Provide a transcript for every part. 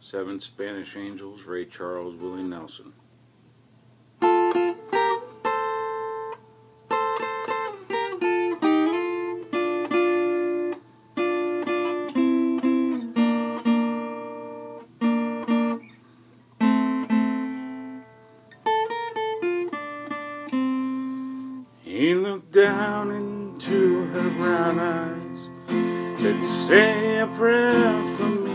Seven Spanish Angels, Ray Charles, Willie Nelson. He looked down into her brown eyes, said, "Say a prayer for me."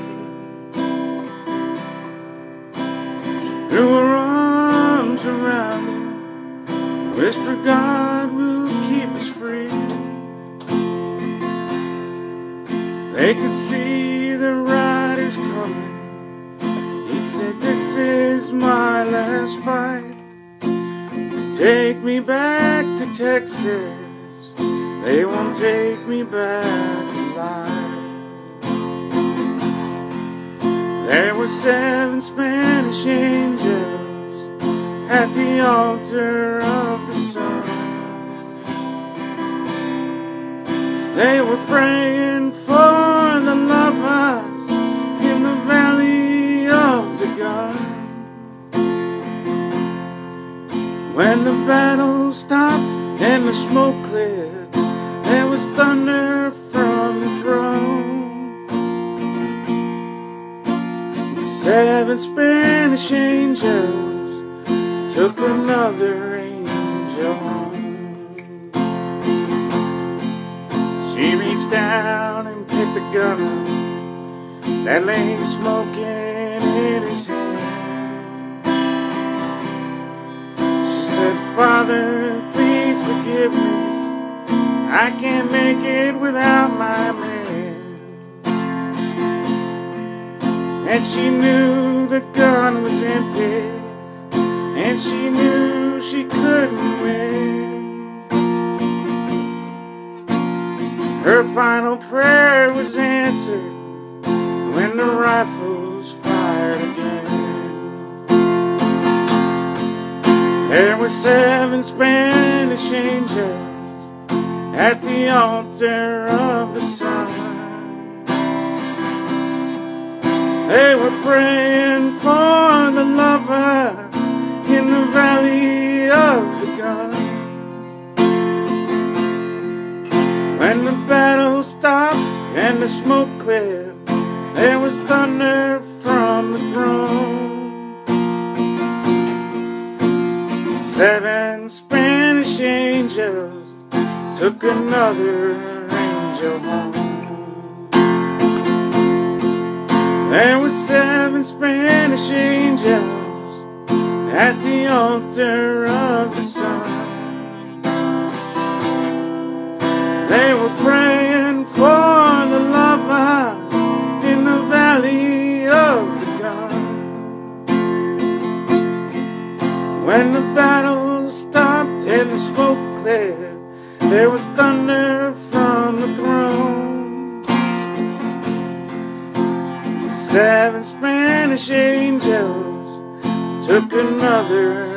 She threw her arms around him, whispered, "God will keep us free." They could see the riders coming. He said, "This is my last fight. Take me back to Texas. They won't take me back alive." There were 7 Spanish angels at the altar of the sun. They were praying for the lovers in the valley of the gun. When the battle stopped and the smoke cleared, there was thunder from the throne. 7 Spanish angels took another angel home. She reached down and picked the gun up that lay smoking in his hand. "Father, please forgive me. I can't make it without my man." And she knew the gun was empty, and she knew she couldn't win. Her final prayer was answered when the rifles fired again. There were 7 Spanish angels at the altar of the sun. They were praying for the lover in the valley of the gun. When the battle stopped and the smoke cleared, there was thunder from the throne. 7 Spanish angels took another angel home. There were 7 Spanish angels at the altar of the sun. They were praying for the lover in the valley of the gun. When the battle stopped and the smoke cleared, there was thunder from the throne. 7 Spanish angels took another